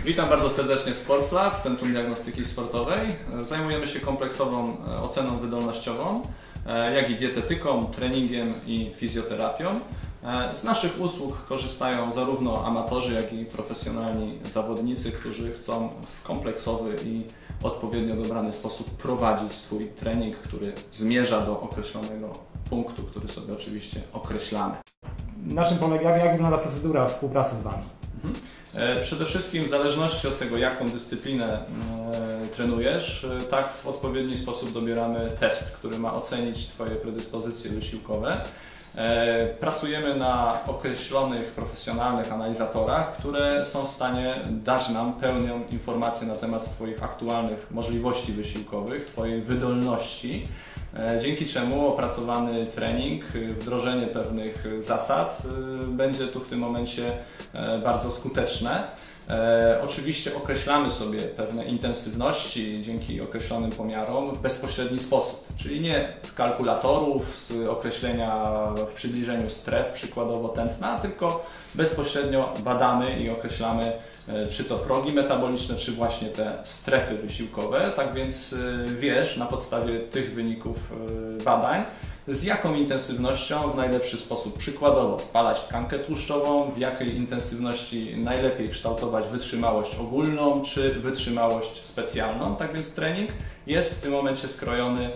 Witam bardzo serdecznie w SportsLab, w Centrum Diagnostyki Sportowej. Zajmujemy się kompleksową oceną wydolnościową, jak i dietetyką, treningiem i fizjoterapią. Z naszych usług korzystają zarówno amatorzy, jak i profesjonalni zawodnicy, którzy chcą w kompleksowy i odpowiednio dobrany sposób prowadzić swój trening, który zmierza do określonego punktu, który sobie oczywiście określamy. Na czym polega, jak wygląda procedura współpracy z Wami? Przede wszystkim w zależności od tego, jaką dyscyplinę trenujesz, tak w odpowiedni sposób dobieramy test, który ma ocenić Twoje predyspozycje wysiłkowe. Pracujemy na określonych profesjonalnych analizatorach, które są w stanie dać nam pełną informację na temat Twoich aktualnych możliwości wysiłkowych, Twojej wydolności, dzięki czemu opracowany trening, wdrożenie pewnych zasad będzie tu w tym momencie bardzo skuteczne. Oczywiście określamy sobie pewne intensywności dzięki określonym pomiarom w bezpośredni sposób, czyli nie z kalkulatorów, z określenia w przybliżeniu stref, przykładowo tętna, tylko bezpośrednio badamy i określamy, czy to progi metaboliczne, czy właśnie te strefy wysiłkowe. Tak więc wiesz na podstawie tych wyników badań, z jaką intensywnością w najlepszy sposób przykładowo spalać tkankę tłuszczową, w jakiej intensywności najlepiej kształtować wytrzymałość ogólną czy wytrzymałość specjalną. Tak więc trening jest w tym momencie skrojony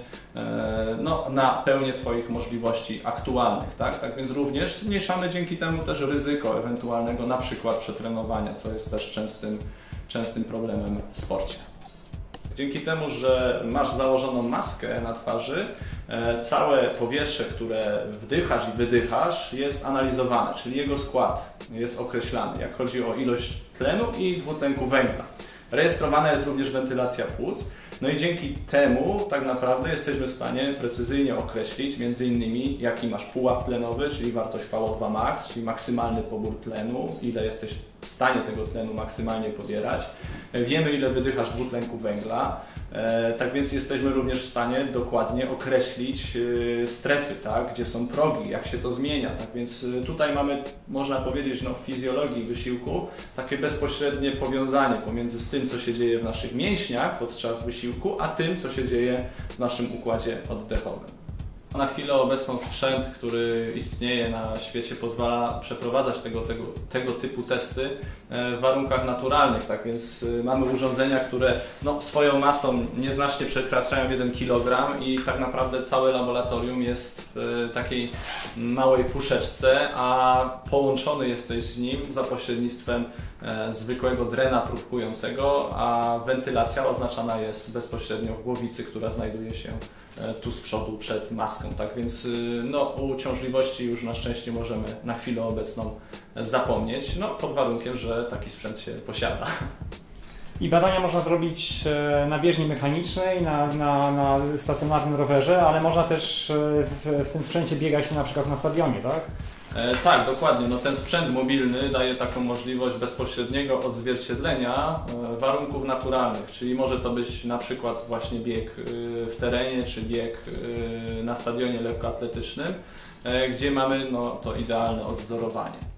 na pełnię Twoich możliwości aktualnych. Tak więc również zmniejszamy dzięki temu też ryzyko ewentualnego na przykład przetrenowania, co jest też częstym problemem w sporcie. Dzięki temu, że masz założoną maskę na twarzy, całe powietrze, które wdychasz i wydychasz, jest analizowane, czyli jego skład jest określany, jak chodzi o ilość tlenu i dwutlenku węgla. Rejestrowana jest również wentylacja płuc, no i dzięki temu tak naprawdę jesteśmy w stanie precyzyjnie określić m.in. jaki masz pułap tlenowy, czyli wartość VO2 max, czyli maksymalny pobór tlenu, ile jesteś w stanie tego tlenu maksymalnie pobierać. Wiemy, ile wydychasz dwutlenku węgla, tak więc jesteśmy również w stanie dokładnie określić strefy, tak, gdzie są progi, jak się to zmienia. Tak więc tutaj mamy, można powiedzieć, w fizjologii wysiłku takie bezpośrednie powiązanie pomiędzy tym, co się dzieje w naszych mięśniach podczas wysiłku, a tym, co się dzieje w naszym układzie oddechowym. Na chwilę obecną sprzęt, który istnieje na świecie, pozwala przeprowadzać tego typu testy w warunkach naturalnych. Tak więc mamy urządzenia, które swoją masą nieznacznie przekraczają 1 kg i tak naprawdę całe laboratorium jest w takiej małej puszeczce, a połączony jesteś z nim za pośrednictwem zwykłego drena próbkującego, a wentylacja oznaczana jest bezpośrednio w głowicy, która znajduje się tu z przodu przed maską. Tak więc o uciążliwości już na szczęście możemy na chwilę obecną zapomnieć, pod warunkiem, że taki sprzęt się posiada. I badania można zrobić na bieżni mechanicznej, na stacjonarnym rowerze, ale można też w tym sprzęcie biegać na przykład na stadionie, tak? Tak, dokładnie. Ten sprzęt mobilny daje taką możliwość bezpośredniego odzwierciedlenia warunków naturalnych, czyli może to być na przykład właśnie bieg w terenie, czy bieg na stadionie lekkoatletycznym, gdzie mamy to idealne odwzorowanie.